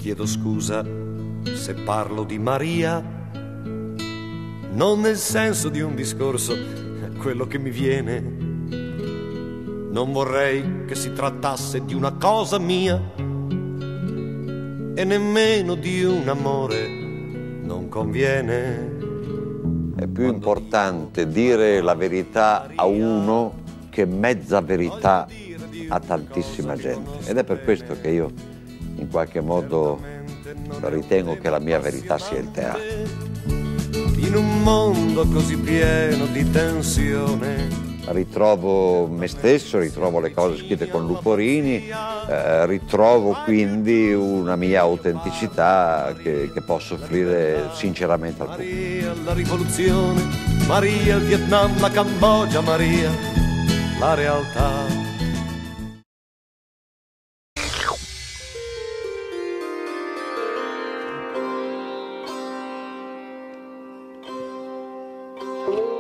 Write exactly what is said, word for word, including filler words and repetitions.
chiedo scusa se parlo di Maria, non nel senso di un discorso, è quello che mi viene. Non vorrei che si trattasse di una cosa mia e nemmeno di un amore, non conviene. È più importante dire la verità a uno che mezza verità a tantissima gente. Ed è per questo che io in qualche modo ritengo che la mia verità sia il teatro. In un mondo così pieno di tensione Ritrovo me stesso, ritrovo le cose scritte con Luporini, eh, ritrovo quindi una mia autenticità che, che posso offrire sinceramente al pubblico. Maria la rivoluzione, Maria il Vietnam, la Cambogia, Maria la realtà. Thank you.